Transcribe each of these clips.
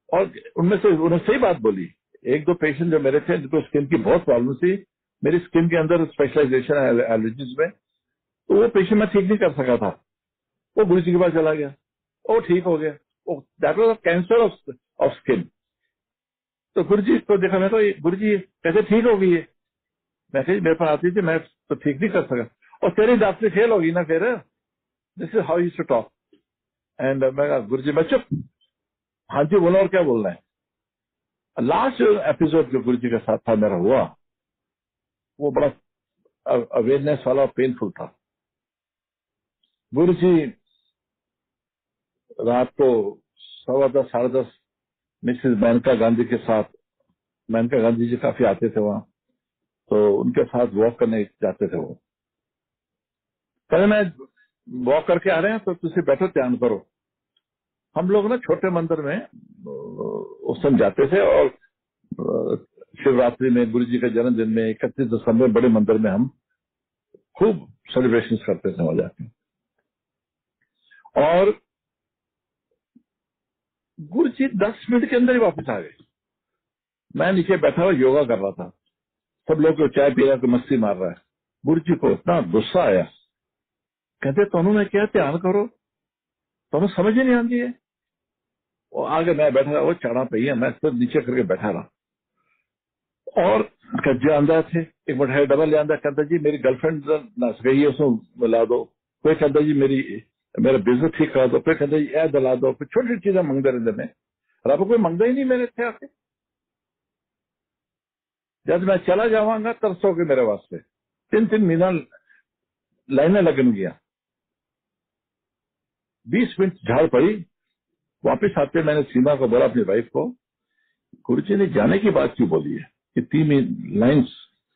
और उनमें से उन्होंने सही बात बोली। एक दो पेशेंट जो मेरे थे जिनको स्किन की बहुत प्रॉब्लम थी, मेरी स्किन के अंदर स्पेशलाइजेशन है एलर्जीज में, तो वो पेशेंट मैं ठीक नहीं कर सका था, वो गुरु जी के पास चला गया, वो ठीक हो गया। That was cancer of skin. तो गुरु जी को देखा, मैं तो गुरु जी कैसे ठीक हो गई है? मैं कही मेरे पास आती थी, मैं तो ठीक नहीं कर सका। और तेरी डॉक्टरी फेल होगी ना फिर, this is how you to talk. And मैं कहा गुरु जी मैं चुप, हाँ जी बोला और क्या बोलना है। लास्ट एपिसोड जो गुरु जी के साथ था मेरा हुआ, वो बड़ा अवेयरनेस वाला और पेनफुल था। गुरु जी रात को 10:15 10:30 मिसेस मेनका गांधी के साथ, मेनका गांधी जी काफी आते थे वहां, तो उनके साथ वॉक करने जाते थे। वो कहते मैं वॉक करके आ रहे हैं तो तुझे बैठो ध्यान करो। हम लोग ना छोटे मंदिर में उस समय जाते थे, और शिवरात्रि में, गुरु जी के जन्मदिन में, 31 दिसंबर बड़े मंदिर में हम खूब सेलिब्रेशन करते थे वहां जाके। और गुरु जी 10 मिनट के अंदर ही वापस आ गए। मैं नीचे बैठा हुआ योगा कर रहा था, सब लोग को चाय पी रहा, कोई मस्ती मार रहा है। गुरु जी को इतना गुस्सा आया, कहते तनु मैं क्या ध्यान करो, तनु समझ ही नहीं आती है। वो आगे मैं बैठा रहा, वो चढ़ा पे ही है, मैं तो नीचे करके बैठा रहा। और कज्जे आंदा थे, एक मिठाई डबल ले आंदा, कहता जी मेरी गर्लफ्रेंड नस गई है, उसको मिला दो। कोई कहता जी मेरा बिजनेस ठीक करा दो, कोई कहता जी ऐ दिला दो, कोई छोटी छोटी चीजें मंगते रहते में। रब कोई मंगता ही नहीं मेरे थे आके। जब मैं चला जावांगा तरसोगे मेरे वास्ते। 3 महीना लाइनें लगन गया, 20 मिनट झाड़ पड़ी। वापिस आते मैंने सीमा को बोला, अपनी वाइफ को, गुरुजी ने जाने की बात क्यों बोली है, कि 3 लाइन्स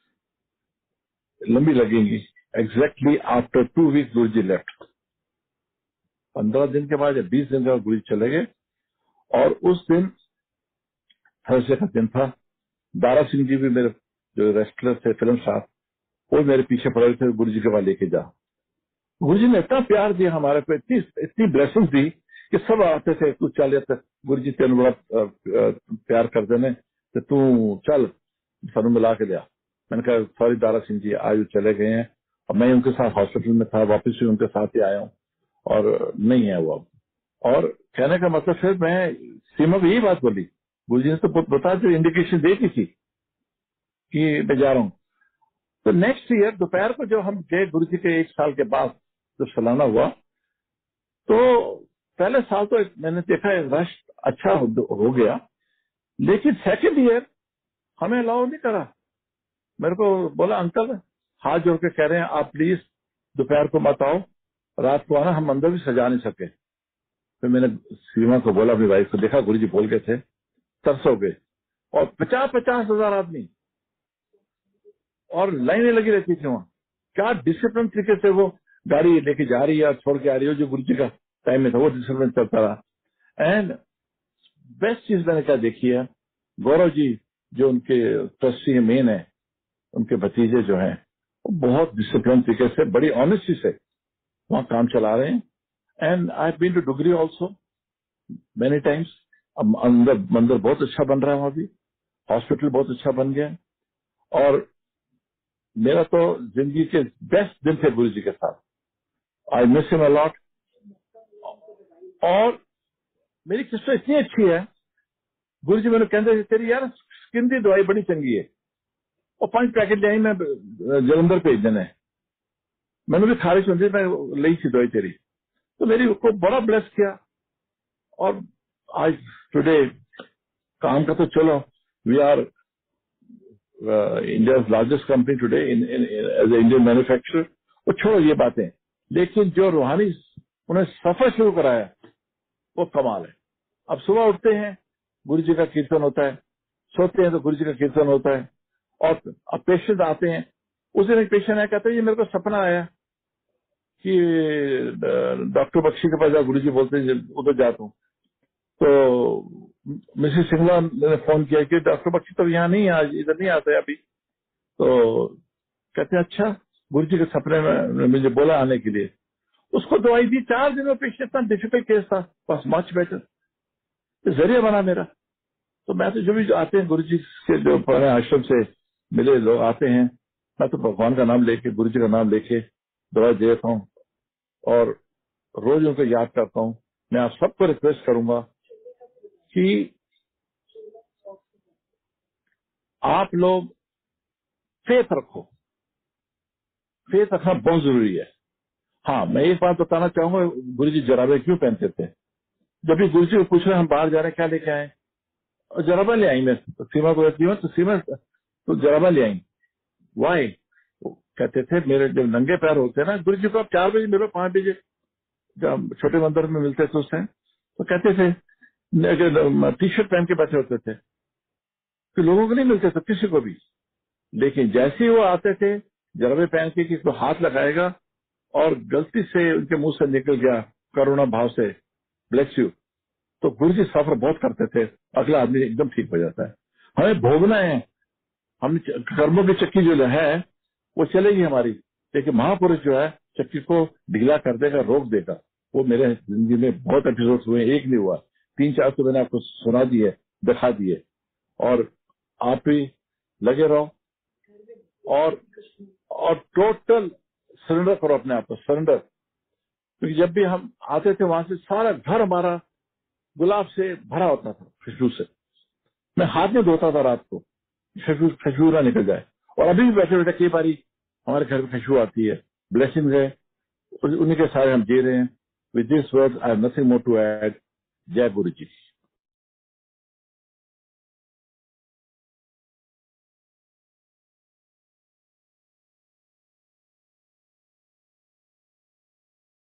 लंबी लगेंगी। Exactly after 2 week Guruji left. 15 दिन के बाद या 20 दिन के बाद गुरुजी चले गए। और उस दिन थर्सडे का दिन था। दारा सिंह जी भी मेरे जो रेस्टलर थे, फिल्म स्टार, वो मेरे पीछे पड़े थे, गुरुजी के पास लेके जा। गुरुजी ने इतना प्यार दिया हमारे पे, इतनी ब्लेसिंग दी कि सब आते थे, तू चल तक गुरुजी तेन बड़ा प्यार करते ने, तो तू चल सानू मिला के लिया। मैंने कहा सॉरी दारा सिंह जी, आज चले गए हैं, और मैं उनके साथ हॉस्पिटल में था, वापस भी उनके साथ ही आया हूँ, और नहीं है वो अब। और कहने का मतलब फिर मैं सीमा को यही बात बोली, गुरुजी ने तो बता जो इंडिकेशन दे दी थी कि मैं जा रहा हूँ। तो नेक्स्ट ईयर दोपहर को जो हम गए गुरुजी के 1 साल के बाद जब सालाना हुआ, तो पहले साल तो मैंने देखा रश अच्छा हो गया, लेकिन सेकंड ईयर हमें अलाउ नहीं करा। मेरे को बोला अंकल हाथ जोड़ के कह रहे हैं आप प्लीज दोपहर को मत आओ, रात को आना, हम अंदर भी सजा नहीं सके। फिर मैंने सीमा को बोला, अपनी वाइफ को, देखा गुरुजी बोल गए थे, तरस हो गए। और 50-50 हजार आदमी, और लाइनें लगी रहती थी वहां। क्या डिसिप्लिन तरीके से वो गाड़ी लेके जा रही है और छोड़ के आ रही है, जो गुरुजी का टाइम में था वो डिसिप्लिन चलता रहा। एंड बेस्ट चीज मैंने क्या देखी है, गौरव जी जो उनके ट्रस्टी मेन है, उनके भतीजे जो हैं, वो बहुत डिसिप्लिन तरीके से, बड़ी ऑनेस्टी से वहां काम चला रहे हैं। And I have been to Dugri also many times. अब अंदर मंदिर बहुत अच्छा बन रहा है, वहां भी हॉस्पिटल बहुत अच्छा बन गया है। और मेरा तो जिंदगी के बेस्ट दिन थे गुरु जी के साथ। I miss him a lot. और मेरी किस्मत इतनी अच्छी है, गुरु जी मैंने कहते तेरी यार स्किन की दवाई बड़ी चंगी है, और 5 पैकेट ले आई मैं जलंधर भेज देने, मैंने भी खारिश होती मैं ली थी दवाई तेरी, तो मेरी को बड़ा ब्लेस किया। और आज टुडे काम का तो चलो, we are India largest company today as a Indian manufacturer. वो छोड़ो ये बातें, लेकिन जो रूहानी उन्हें सफर शुरू कराया वो कमाल है। अब सुबह उठते हैं गुरु जी का कीर्तन होता है, सोते हैं तो गुरु जी का कीर्तन होता है, और अब पेशेंट आते हैं। उस दिन एक पेशेंट आया, कहते हैं ये मेरे को सपना आया कि डॉक्टर बख्शी के पास जा, गुरु जी बोलते हैं उधर जाता हूँ। तो मिसेस सिंगला ने फोन किया कि डॉक्टर बख्शी तो यहाँ नहीं है, आज इधर नहीं आता है अभी। तो कहते हैं अच्छा, गुरु जी के सपने में मुझे बोला आने के लिए। उसको दवाई दी, 4 दिन में पेशेंट इतना डिफिकल्ट केस था, बस मच बेटर। जरिया बना मेरा। तो मैं तो जो भी जो आते हैं गुरु जी के जो पुराने आश्रम से मिले लोग आते हैं, मैं तो भगवान का नाम लेके, गुरु जी का नाम लेके दवा देता हूँ और रोज उनको याद करता हूँ। मैं आप सबको रिक्वेस्ट करूंगा कि आप लोग फेथ रखो, फेथ रखना बहुत जरूरी है। हाँ, मैं एक बात बताना चाहूंगा, गुरु जी जराबे क्यों पहनते थे? जब भी गुरु जी को पूछ रहे हम बाहर जा रहे हैं क्या लेके आए, और जराबा ले आई। मैं तो सीमा को कहती हूँ तो सीमा तो जराबा ले आई। वाई? कहते थे मेरे जब नंगे पैर होते ना, गुरु जी को आप 4 बजे मिलो, 5 बजे जब छोटे मंदिर में मिलते थे उस टाइम, तो कहते थे टी शर्ट पहन के बैठे होते थे, तो लोगों को नहीं मिलते थे किसी को भी। लेकिन जैसे ही वो आते थे जराबे पहन के, किसी को हाथ लगाएगा और गलती से उनके मुंह से निकल गया करुणा भाव से ब्लेस यू, तो गुरु जी सफर बहुत करते थे, अगला आदमी एकदम ठीक हो जाता है। हमें भोगना है, हम कर्मों की चक्की जो है वो चलेगी हमारी, लेकिन महापुरुष जो है चक्की को ढीला कर देगा, रोक देगा। वो मेरे जिंदगी में बहुत एपिसोड हुए, एक नहीं हुआ, 3-4 तो मैंने आपको सुना दिए, दिखा दिए। और आप भी लगे रहो और टोटल सरेंडर करो अपने आप को, सरेंडर। क्योंकि जब भी हम आते थे वहां से सारा घर हमारा गुलाब से भरा होता था, खुशबू से। मैं हाथ नहीं धोता था रात को, खुशबू ना निकल जाए। और अभी भी बैठे बैठे कई बारी हमारे घर में खुशबू आती है, ब्लेसिंग है, उन्हीं के सारे हम जी रहे हैं। With this word I have nothing more to add. जय गुरु जी।